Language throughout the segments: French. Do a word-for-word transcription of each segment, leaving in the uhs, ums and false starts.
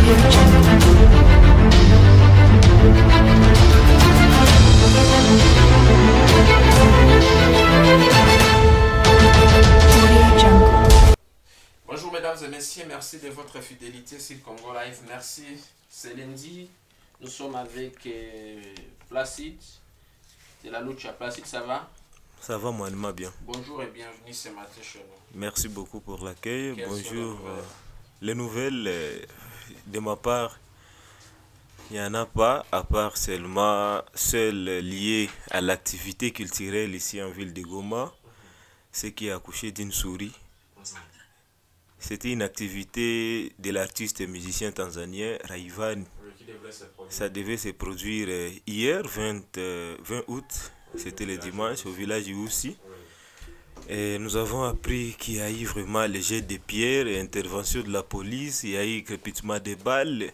Bonjour mesdames et messieurs, merci de votre fidélité sur Congo Live. Merci, c'est lundi. Nous sommes avec euh, Placide de la Lucha. Placide, ça va? Ça va, moi, bien. Bonjour et bienvenue ce matin chez nous. Merci beaucoup pour l'accueil. Quelles Bonjour. sont les nouvelles, les nouvelles euh, de ma part, il n'y en a pas, à part seulement celle liée à l'activité culturelle ici en ville de Goma, ce qui a accouché d'une souris. C'était une activité de l'artiste et musicien tanzanien Rayvanny. Ça devait se produire hier, vingt août, c'était le dimanche, au village Youssi. Et nous avons appris qu'il y a eu vraiment les jets de pierres et intervention de la police, il y a eu crépitement des balles.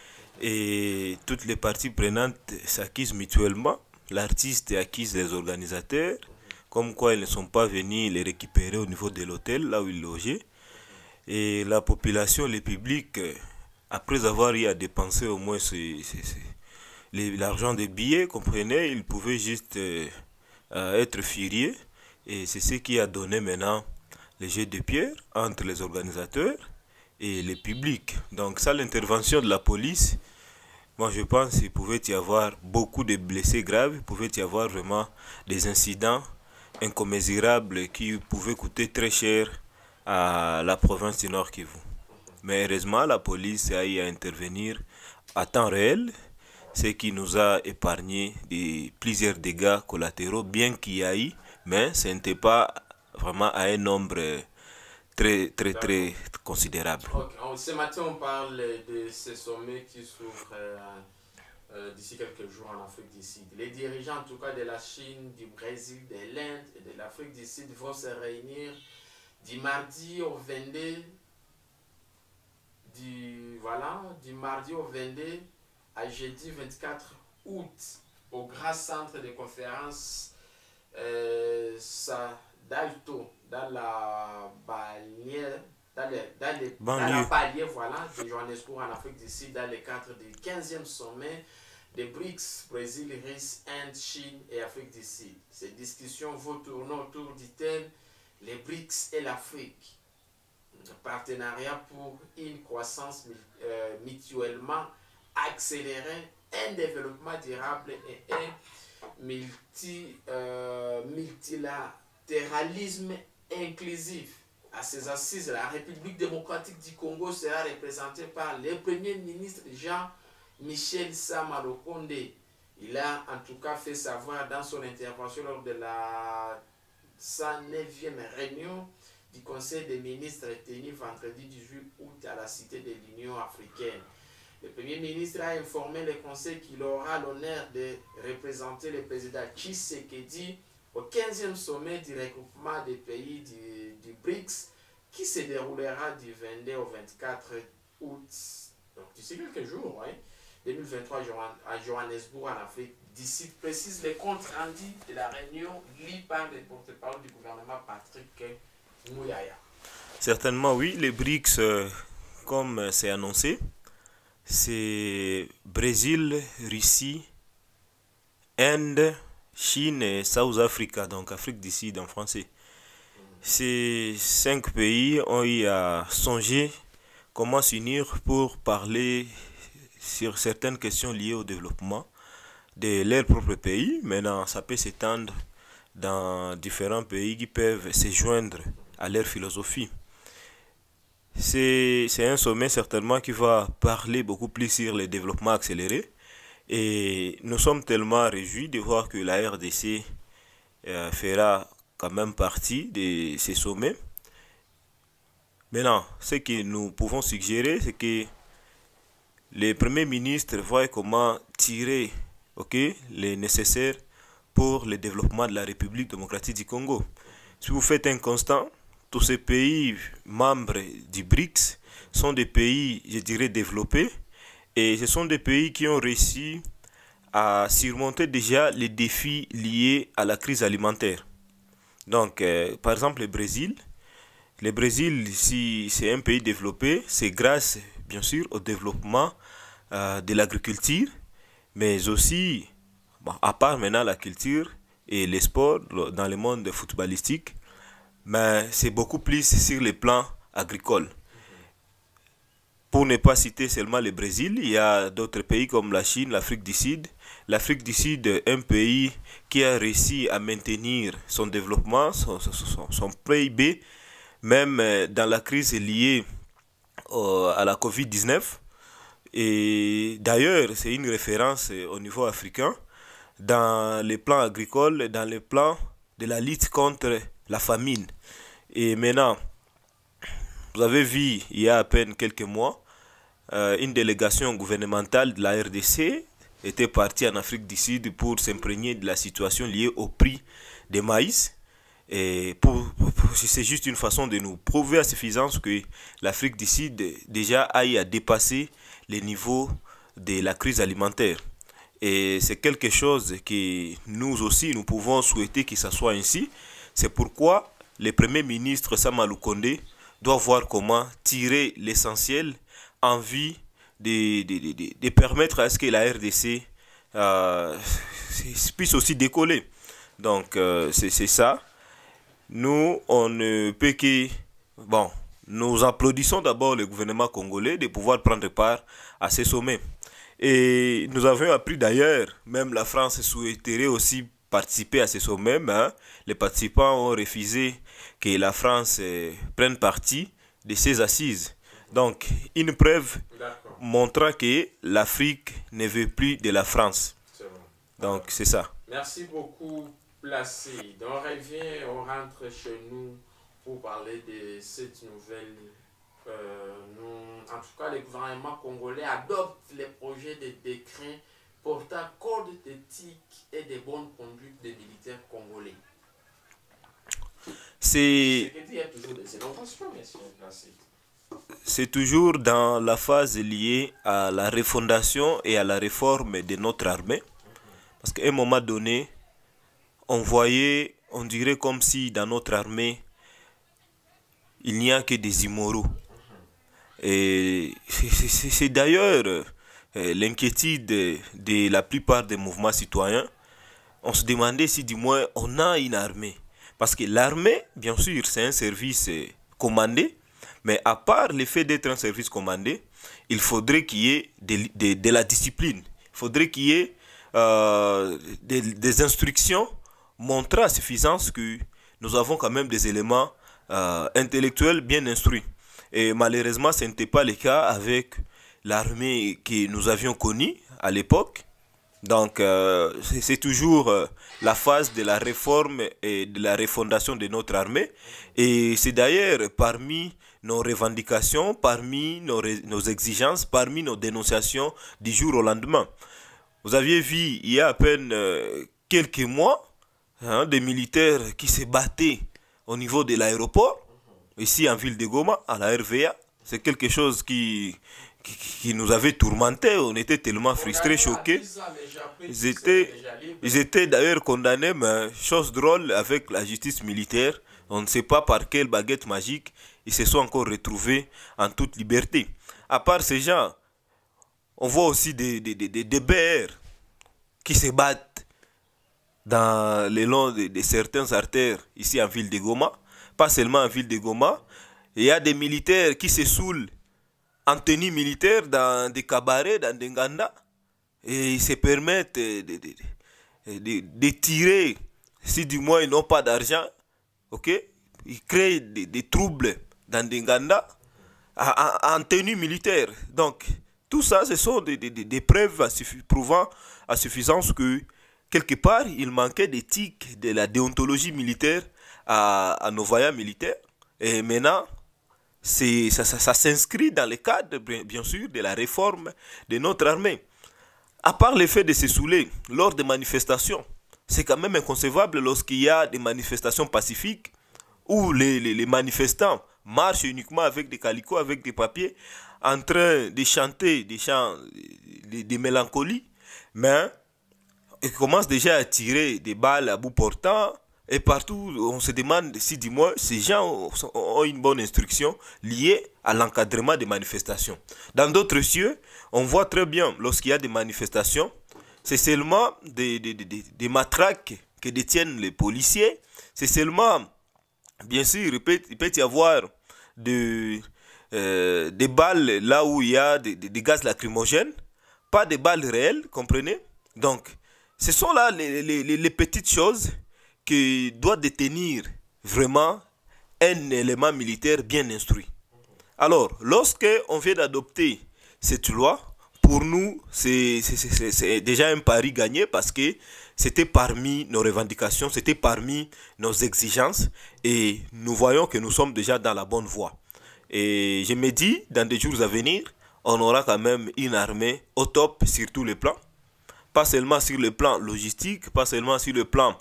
Et toutes les parties prenantes s'accusent mutuellement. L'artiste accuse les organisateurs, comme quoi ils ne sont pas venus les récupérer au niveau de l'hôtel, là où ils logeaient. Et la population, le public, après avoir eu à dépenser au moins l'argent des billets, comprenez, ils pouvaient juste euh, être furieux. Et c'est ce qui a donné maintenant le jet de pierre entre les organisateurs et le public. Donc ça, l'intervention de la police, moi je pense qu'il pouvait y avoir beaucoup de blessés graves, il pouvait y avoir vraiment des incidents incommensurables qui pouvaient coûter très cher à la province du Nord Kivu. Mais heureusement, la police a eu à intervenir à temps réel, ce qui nous a épargné de plusieurs dégâts collatéraux, bien qu'il y a eu, mais ce n'était pas vraiment à un nombre très très très considérable. Okay. Ce matin, on parle de ce sommet qui s'ouvre euh, euh, d'ici quelques jours en Afrique du Sud. Les dirigeants, en tout cas de la Chine, du Brésil, de l'Inde et de l'Afrique du Sud, vont se réunir du mardi au vingt-deux, du, voilà, du mardi au vingt-deux à jeudi vingt-quatre août au grand centre de conférence euh, d'Alto, dans la bannière, dans, les, dans, les, dans la banlieue voilà, de Johannesburg en Afrique du Sud, dans le cadre du quinzième sommet des BRICS, Brésil, Russie, Inde, Chine et Afrique du Sud. Ces discussions vont tourner autour du thème les BRICS et l'Afrique, un partenariat pour une croissance euh, mutuellement accélérée, un développement durable et un multi, euh, multilatéralisme inclusif. À ces assises, la République démocratique du Congo sera représentée par le Premier ministre Jean-Michel Sama Lukonde. Il a en tout cas fait savoir dans son intervention lors de la cent neuvième réunion du Conseil des ministres tenue vendredi dix-huit août à la Cité de l'Union africaine. Le Premier ministre a informé le Conseil qu'il aura l'honneur de représenter le président Tshisekedi au quinzième sommet du regroupement des pays du, du BRICS qui se déroulera du vingt-deux au vingt-quatre août, donc d'ici quelques jours, ouais, deux mille vingt-trois à Johannesburg en Afrique. D'ici précise les comptes rendus de la réunion lu par le porte-parole du gouvernement Patrick Mouyaya. Certainement oui, les BRICS, euh, comme c'est annoncé, c'est Brésil, Russie, Inde, Chine et South Africa, donc Afrique du Sud en français. Ces cinq pays ont eu à songer comment s'unir pour parler sur certaines questions liées au développement de leur propre pays. Maintenant, ça peut s'étendre dans différents pays qui peuvent se joindre à leur philosophie. C'est un sommet certainement qui va parler beaucoup plus sur le développement accéléré. Et nous sommes tellement réjouis de voir que la R D C euh, fera quand même partie de ces sommets. Maintenant, ce que nous pouvons suggérer, c'est que les premiers ministres voient comment tirer okay, les nécessaires pour le développement de la République démocratique du Congo. Si vous faites un constat, tous ces pays membres du BRICS sont des pays, je dirais, développés, et ce sont des pays qui ont réussi à surmonter déjà les défis liés à la crise alimentaire. Donc, euh, par exemple, le Brésil. Le Brésil, si c'est un pays développé, c'est grâce bien sûr, au développement euh, de l'agriculture, mais aussi, bon, à part maintenant la culture et les sports dans le monde footballistique, mais c'est beaucoup plus sur les plans agricoles. Pour ne pas citer seulement le Brésil, il y a d'autres pays comme la Chine, l'Afrique du Sud. L'Afrique du Sud est un pays qui a réussi à maintenir son développement, son, son, son P I B, même dans la crise liée au, à la covid dix-neuf. Et d'ailleurs, c'est une référence au niveau africain dans les plans agricoles, dans les plans de la lutte contre la famine. Et maintenant, vous avez vu, il y a à peine quelques mois, euh, une délégation gouvernementale de la R D C était partie en Afrique du Sud pour s'imprégner de la situation liée au prix des maïs. Et pour, pour, c'est juste une façon de nous prouver à suffisance que l'Afrique du Sud déjà aille à dépasser les niveaux de la crise alimentaire. Et c'est quelque chose que nous aussi, nous pouvons souhaiter que ça soit ainsi. C'est pourquoi le Premier ministre Sama Lukonde doit voir comment tirer l'essentiel en vue de, de, de, de permettre à ce que la R D C euh, puisse aussi décoller. Donc, euh, c'est ça. Nous, on ne peut que... Bon, nous applaudissons d'abord le gouvernement congolais de pouvoir prendre part à ces sommets. Et nous avons appris d'ailleurs, même la France souhaiterait aussi participer à ces sommets, mais hein, les participants ont refusé que la France euh, prenne partie de ces assises. Donc, une preuve montrant que l'Afrique ne veut plus de la France. Bon. Donc, c'est ça. Merci beaucoup, Placé. Donc, on revient, on rentre chez nous pour parler de cette nouvelle. Euh, nous, en tout cas, le gouvernement congolais adopte les projets de décret portant code d'éthique et de bonne conduite des militaires congolais. C'est C'est toujours dans la phase liée à la refondation et à la réforme de notre armée. Parce qu'à un moment donné, on voyait, on dirait comme si dans notre armée, il n'y a que des immoraux. Et c'est d'ailleurs euh, l'inquiétude de, de la plupart des mouvements citoyens. On se demandait si du moins on a une armée. Parce que l'armée, bien sûr, c'est un service euh, commandé. Mais à part le fait d'être un service commandé, il faudrait qu'il y ait de, de, de la discipline. Il faudrait qu'il y ait euh, des, des instructions montrant à suffisance que nous avons quand même des éléments euh, intellectuels bien instruits. Et malheureusement, ce n'était pas le cas avec l'armée que nous avions connue à l'époque. Donc, euh, c'est toujours euh, la phase de la réforme et de la refondation de notre armée. Et c'est d'ailleurs parmi nos revendications, parmi nos, nos exigences, parmi nos dénonciations du jour au lendemain. Vous aviez vu il y a à peine euh, quelques mois hein, des militaires qui se battaient au niveau de l'aéroport, ici en ville de Goma, à la R V A. C'est quelque chose qui, qui, qui nous avait tourmentés. On était tellement frustrés, choqués. Ils étaient, ils étaient d'ailleurs condamnés, mais chose drôle, avec la justice militaire. On ne sait pas par quelle baguette magique ils se sont encore retrouvés en toute liberté. À part ces gens, on voit aussi des, des, des, des B R qui se battent dans le long de, de certaines artères ici en ville de Goma. Pas seulement en ville de Goma. Il y a des militaires qui se saoulent en tenue militaire dans des cabarets, dans des Nganda. Et ils se permettent de, de, de, de, de tirer, si du moins ils n'ont pas d'argent. Ok? Ils créent des, des troubles dans des Nganda en, en tenue militaire. Donc, tout ça, ce sont des, des, des preuves à prouvant à suffisance que, quelque part, il manquait d'éthique, de la déontologie militaire à, à nos voyants militaires. Et maintenant, ça, ça, ça s'inscrit dans le cadre, bien sûr, de la réforme de notre armée. À part le fait de se saouler lors des manifestations, c'est quand même inconcevable lorsqu'il y a des manifestations pacifiques où les, les, les manifestants marchent uniquement avec des calicots, avec des papiers, en train de chanter des chants de, de mélancolie, mais ils commencent déjà à tirer des balles à bout portant et partout, on se demande si, du moins, ces gens ont une bonne instruction liée à l'encadrement des manifestations. Dans d'autres cieux, on voit très bien, lorsqu'il y a des manifestations, c'est seulement des, des, des, des matraques que détiennent les policiers. C'est seulement, bien sûr, il peut, il peut y avoir de, euh, des balles là où il y a des, des, des gaz lacrymogènes, pas des balles réelles, comprenez? Donc, ce sont là les, les, les, les petites choses qui doivent détenir vraiment un élément militaire bien instruit. Alors, lorsque on vient d'adopter cette loi, pour nous, c'est déjà un pari gagné parce que c'était parmi nos revendications, c'était parmi nos exigences et nous voyons que nous sommes déjà dans la bonne voie. Et je me dis, dans des jours à venir, on aura quand même une armée au top sur tous les plans. Pas seulement sur le plan logistique, pas seulement sur le plan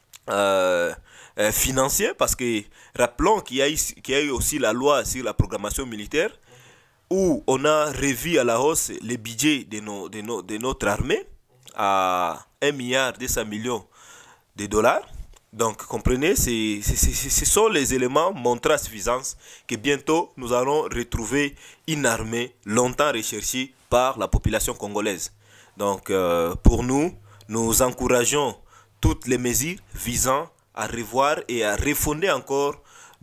euh, euh, financier, parce que rappelons qu'il y a eu, qu'il y a eu aussi la loi sur la programmation militaire, où on a revu à la hausse les budgets de, nos, de, nos, de notre armée à un milliard deux cents millions de dollars. Donc, comprenez, c'est, c'est, c'est, ce sont les éléments montrant à suffisance que bientôt nous allons retrouver une armée longtemps recherchée par la population congolaise. Donc, euh, pour nous, nous encourageons toutes les mesures visant à revoir et à refonder encore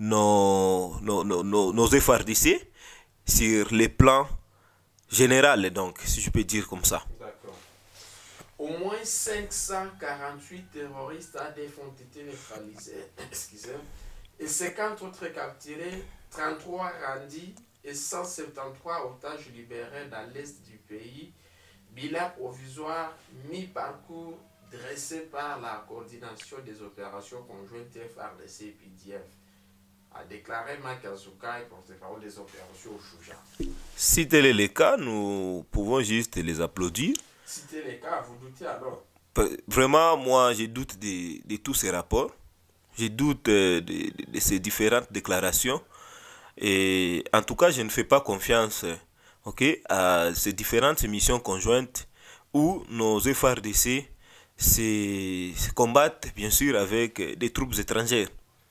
nos, nos, nos, nos, nos F A R D C sur les plans généraux, donc, si je peux dire comme ça. D'accord. Au moins cinq cent quarante-huit terroristes A D F ont été neutralisés, excusez, et cinquante autres capturés, trente-trois rendus et cent soixante-treize otages libérés dans l'est du pays. Bilan provisoire mi-parcours dressé par la coordination des opérations conjointes F A R D C et P D F. A déclaré Makazuka et porte-parole des opérations au Chouja. Si tel est le cas, nous pouvons juste les applaudir. Si tel est le cas, vous doutez alors? Vraiment, moi, je doute de, de tous ces rapports. Je doute de, de, de ces différentes déclarations. Et en tout cas, je ne fais pas confiance okay, à ces différentes missions conjointes où nos F A R D C se, se combattent, bien sûr, avec des troupes étrangères.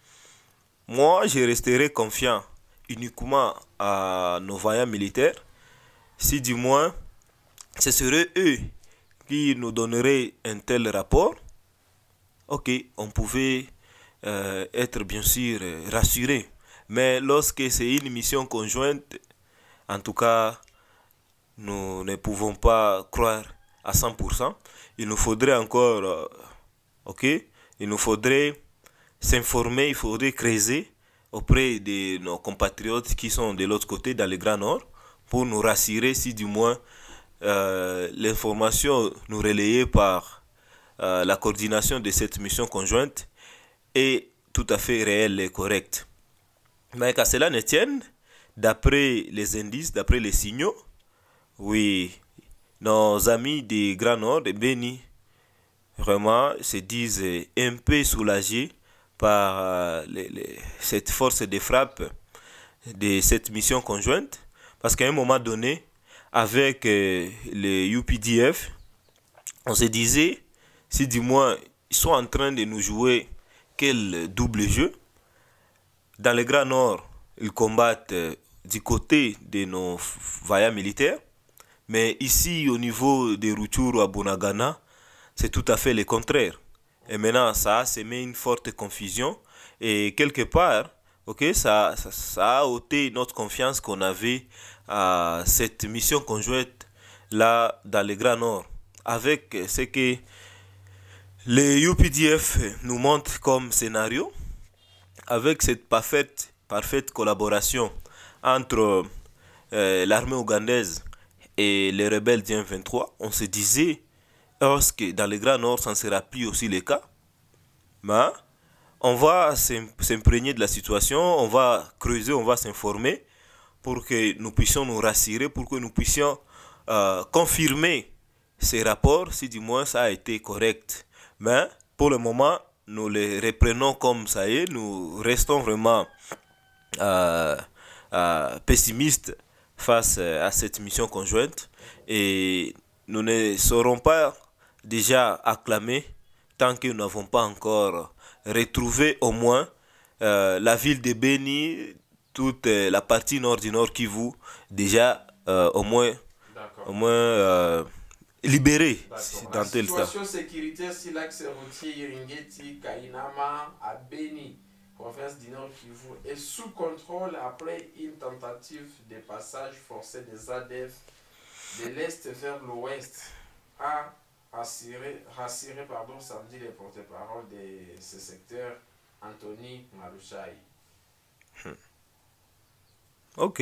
Moi, je resterai confiant uniquement à nos vaillants militaires, si du moins ce seraient eux qui nous donneraient un tel rapport. Ok, on pouvait euh, être bien sûr rassuré, mais lorsque c'est une mission conjointe, en tout cas, nous ne pouvons pas croire à cent pour cent. Il nous faudrait encore, euh, ok, il nous faudrait s'informer, il faudrait creuser auprès de nos compatriotes qui sont de l'autre côté, dans le Grand Nord, pour nous rassurer si du moins euh, l'information nous relayée par euh, la coordination de cette mission conjointe est tout à fait réelle et correcte. Mais qu'à cela ne tienne, d'après les indices, d'après les signaux, oui, nos amis du Grand Nord, de Beni, vraiment se disent un peu soulagés par euh, les, les, cette force de frappe de cette mission conjointe, parce qu'à un moment donné, avec euh, les U P D F, on se disait, si du moins ils sont en train de nous jouer quel double jeu, dans le Grand Nord, ils combattent euh, du côté de nos vaillants militaires, mais ici au niveau de Rutshuru à Bunagana, c'est tout à fait le contraire. Et maintenant, ça a semé une forte confusion. Et quelque part, okay, ça, ça, ça a ôté notre confiance qu'on avait à cette mission conjointe là dans le Grand Nord. Avec ce que les U P D F nous montrent comme scénario, avec cette parfaite, parfaite collaboration entre euh, l'armée ougandaise et les rebelles du M vingt-trois, on se disait, parce que dans le Grand Nord, ça ne sera plus aussi le cas. Mais on va s'imprégner de la situation, on va creuser, on va s'informer pour que nous puissions nous rassurer, pour que nous puissions euh, confirmer ces rapports, si du moins ça a été correct. Mais pour le moment, nous les reprenons comme ça y est, nous restons vraiment euh, euh, pessimistes face à cette mission conjointe et nous ne serons pas déjà acclamés tant que nous n'avons pas encore retrouver au moins euh, la ville de Beni, toute euh, la partie nord du Nord Kivu, déjà euh, au moins, au moins euh, libérée dans La tel stade. situation sécuritaire sur l'axe routier Iringeti, Kainama, à Beni, province du Nord Kivu, est sous contrôle après une tentative de passage forcé des A D F de l'Est vers l'Ouest, a rassuré, rassuré pardon, samedi les porte-parole de ce secteur, Anthony Marouchaï. Ok,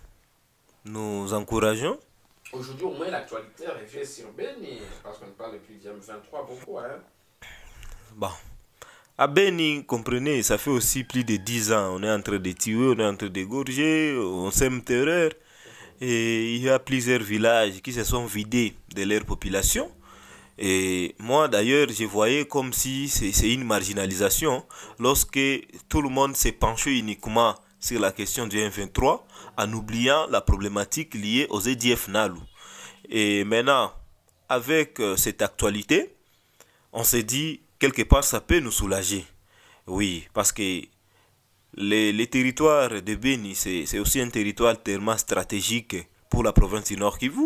nous encourageons. Aujourd'hui, au moins, l'actualité revient sur Beni, parce qu'on parle plus du M vingt-trois beaucoup. Hein? Bon. À Beni, comprenez, ça fait aussi plus de dix ans. On est en train de tuer, on est en train d'égorger, on sème terreur. Et il y a plusieurs villages qui se sont vidés de leur population. Et moi, d'ailleurs, je voyais comme si c'est une marginalisation lorsque tout le monde s'est penché uniquement sur la question du M vingt-trois en oubliant la problématique liée aux A D F Nalu. Et maintenant, avec euh, cette actualité, on s'est dit, quelque part, ça peut nous soulager. Oui, parce que les, les territoires de Beni, c'est aussi un territoire tellement stratégique pour la province du Nord Kivu.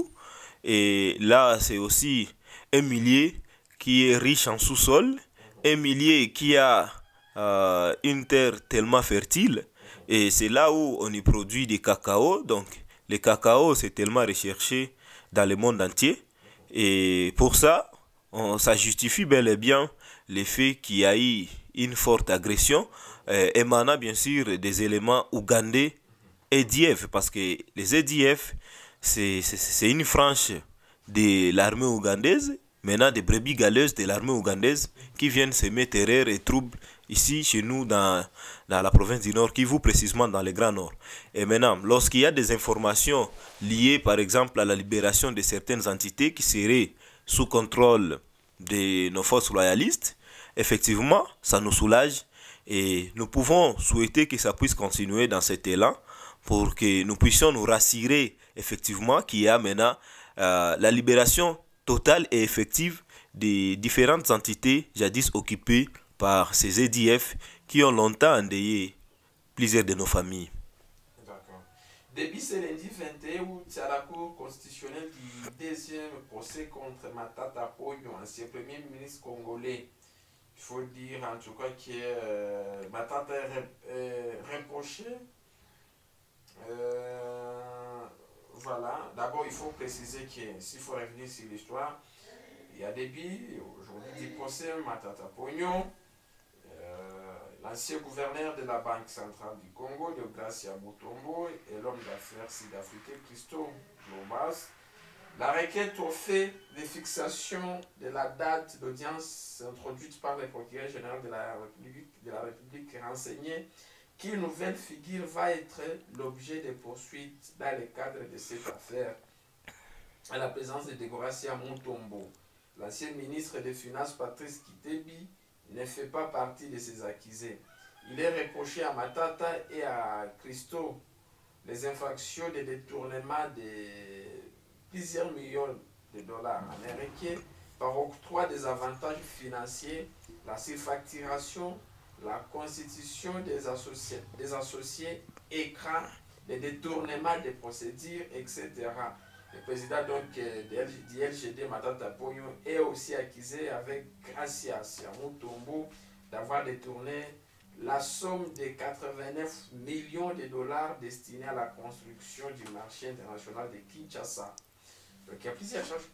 Et là, c'est aussi un milieu qui est riche en sous-sol, un milieu qui a euh, une terre tellement fertile. Et c'est là où on y produit des cacao. Donc, le cacao, c'est tellement recherché dans le monde entier. Et pour ça, on, ça justifie bel et bien le fait qu'il y a eu une forte agression euh, émanant bien sûr des éléments ougandais A D F. Parce que les A D F, c'est une frange de l'armée ougandaise, maintenant des brebis galeuses de l'armée ougandaise qui viennent semer terreur et troubles ici chez nous dans, dans la province du Nord Kivu, précisément dans le Grand Nord. Et maintenant, lorsqu'il y a des informations liées par exemple à la libération de certaines entités qui seraient sous contrôle de nos forces loyalistes, effectivement, ça nous soulage et nous pouvons souhaiter que ça puisse continuer dans cet élan pour que nous puissions nous rassurer effectivement qu'il y a maintenant euh, la libération totale et effective des différentes entités jadis occupées par ces A D F qui ont longtemps endeuillé plusieurs de nos familles. D'accord. Depuis ce lundi vingt et un août, à la Cour constitutionnelle du deuxième procès contre Matata Ponyo, ancien Premier ministre congolais, il faut dire en tout cas que euh, Matata est euh, reproché. Euh, voilà, d'abord il faut préciser que s'il faut revenir sur l'histoire, il y a début, aujourd'hui du procès Matata Ponyo, euh, l'ancien gouverneur de la Banque centrale du Congo, Deogracia Mutombo, et l'homme d'affaires sud-africain Christo Lobas. La requête au fait de fixation de la date d'audience introduite par le procureur général de la République, de la République renseignée qu'une nouvelle figure va être l'objet de poursuites dans le cadre de cette affaire, à la présence de Deogracia Mutombo. L'ancien ministre des Finances Patrice Kitebi ne fait pas partie de ces accusés. Il est reproché à Matata et à Christo les infractions de détournement de plusieurs millions de dollars américains par octroi des avantages financiers, la surfacturation, la constitution des associés, des associés écrans, les détournements des procédures, et cetera. Le président donc du L G D, Matata Ponyo, est aussi accusé avec Gracia Mutombo d'avoir détourné la somme de quatre-vingt-neuf millions de dollars destinés à la construction du marché international de Kinshasa. Donc il y a plusieurs choses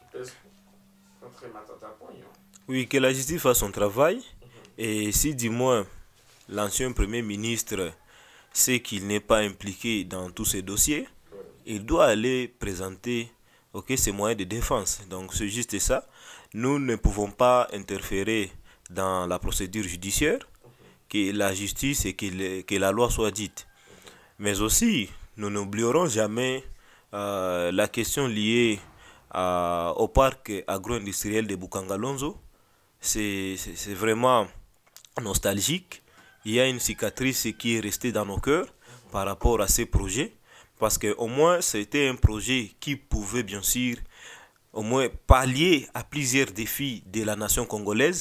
contre Matata Ponyo. Oui, que la justice fasse son travail. Mm-hmm. Et si du moins l'ancien Premier ministre sait qu'il n'est pas impliqué dans tous ces dossiers, oui, il doit aller présenter okay, ses moyens de défense. Donc c'est juste ça. Nous ne pouvons pas interférer dans la procédure judiciaire, que la justice et que, que la loi soit dite. Mais aussi, nous n'oublierons jamais euh, la question liée à, au parc agro-industriel de Bukangalonzo. C'est vraiment nostalgique. Il y a une cicatrice qui est restée dans nos cœurs par rapport à ces projets. Parce qu'au moins, c'était un projet qui pouvait bien sûr au moins pallier à plusieurs défis de la nation congolaise.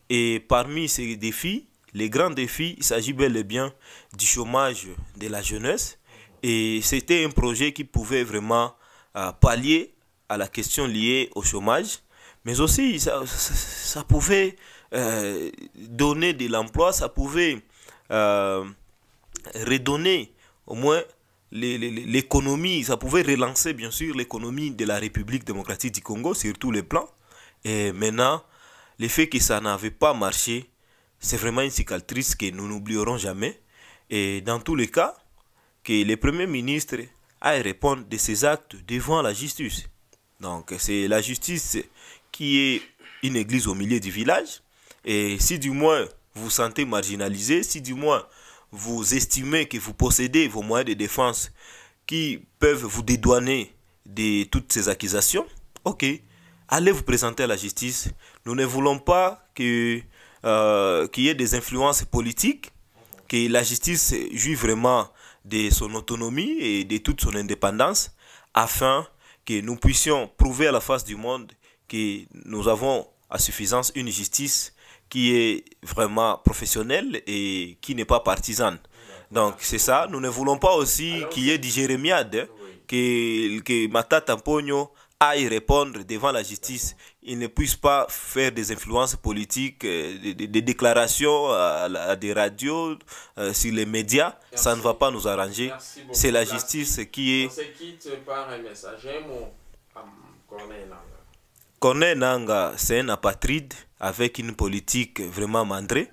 Et parmi ces défis, les grands défis, il s'agit bel et bien du chômage de la jeunesse. Et c'était un projet qui pouvait vraiment euh, pallier à la question liée au chômage. Mais aussi, ça, ça, ça pouvait euh, donner de l'emploi, ça pouvait euh, redonner au moins l'économie, ça pouvait relancer bien sûr l'économie de la République démocratique du Congo sur tous les plans. Et maintenant, le fait que ça n'avait pas marché, c'est vraiment une cicatrice que nous n'oublierons jamais. Et dans tous les cas, que le Premier ministre aille répondre de ses actes devant la justice. Donc c'est la justice qui est une église au milieu du village. Et si du moins vous vous sentez marginalisé, si du moins vous estimez que vous possédez vos moyens de défense qui peuvent vous dédouaner de toutes ces accusations, ok, allez vous présenter à la justice. Nous ne voulons pas que, euh, qu'il y ait des influences politiques, que la justice jouit vraiment de son autonomie et de toute son indépendance, afin que nous puissions prouver à la face du monde que nous avons à suffisance une justice qui est vraiment professionnelle et qui n'est pas partisane. Donc c'est ça, nous ne voulons pas aussi qu'il y ait du jérémiade, hein, que, que Matata Mpogno aille répondre devant la justice. Il ne puisse pas faire des influences politiques, des, des, des déclarations à, à des radios, euh, sur les médias. Merci. Ça ne va pas nous arranger. C'est la justice Merci. Qui est... On se quitte par un message. Un mot à Corneille Nangaa. Corneille Nangaa, c'est un apatride avec une politique vraiment mandrée.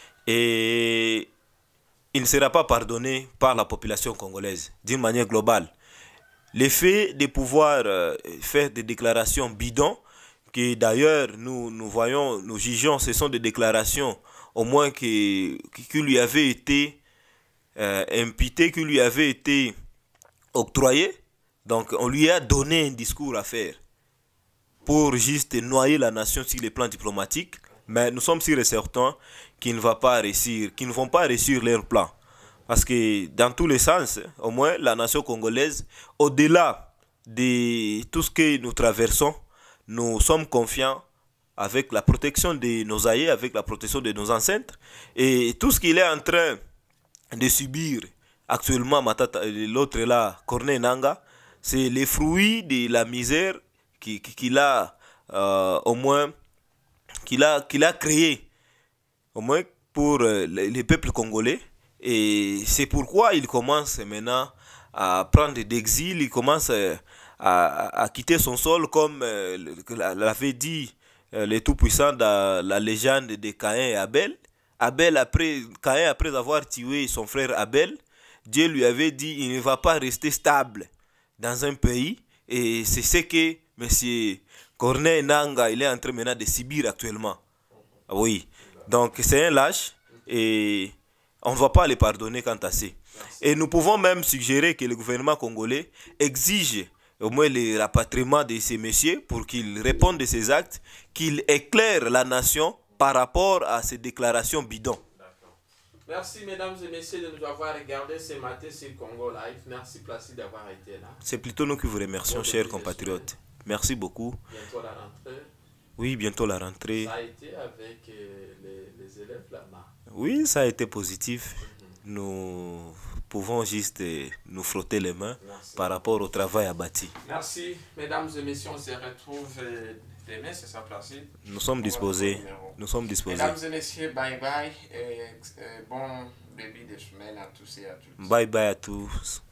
Et il ne sera pas pardonné par la population congolaise, d'une manière globale. Le fait de pouvoir euh, faire des déclarations bidons, que d'ailleurs nous, nous voyons, nous jugeons, ce sont des déclarations au moins qui, qui lui avaient été euh, imputées, qui lui avaient été octroyées. Donc on lui a donné un discours à faire pour juste noyer la nation sur les plans diplomatiques. Mais nous sommes sûrs et certains qu'ils ne vont pas réussir, qu'ils ne vont pas réussir leur plan. Parce que dans tous les sens, au moins la nation congolaise, au-delà de tout ce que nous traversons, nous sommes confiants avec la protection de nos aïeux, avec la protection de nos ancêtres. Et tout ce qu'il est en train de subir actuellement, l'autre là, Corneille Nangaa, c'est les fruits de la misère qu'il a euh, au moins qu'il a, qu'il a créé, au moins pour euh, les peuples congolais. Et c'est pourquoi il commence maintenant à prendre d'exil, il commence à, à, à quitter son sol, comme euh, l'avait dit euh, le Tout-Puissant dans la légende de Caïn et Abel. Abel, après, Caïn, après avoir tué son frère Abel, Dieu lui avait dit il ne va pas rester stable dans un pays. Et c'est ce que M. Corneille Nangaa il est en train maintenant de subir actuellement. Oui, donc c'est un lâche et on ne va pas les pardonner quant à ça. Et nous pouvons même suggérer que le gouvernement congolais exige au moins le rapatriement de ces messieurs pour qu'ils répondent de ces actes, qu'ils éclairent la nation par rapport à ces déclarations bidons. Merci mesdames et messieurs de nous avoir regardé ce matin sur Congo Live. Merci Placide d'avoir été là. C'est plutôt nous qui vous remercions, bon, chers compatriotes. Merci beaucoup. Bientôt la rentrée. Oui, bientôt la rentrée. Ça a été avec euh, les, les élèves là-bas. Oui, ça a été positif. Mm-hmm. Nous pouvons juste nous frotter les mains. Merci. Par rapport au travail abattu. Merci, mesdames et messieurs. On se retrouve demain, c'est ça, Placide. Nous sommes disposés. Nous sommes disposés. Mesdames et messieurs, bye bye. Et, et bon début de semaine à tous et à toutes. Bye bye à tous.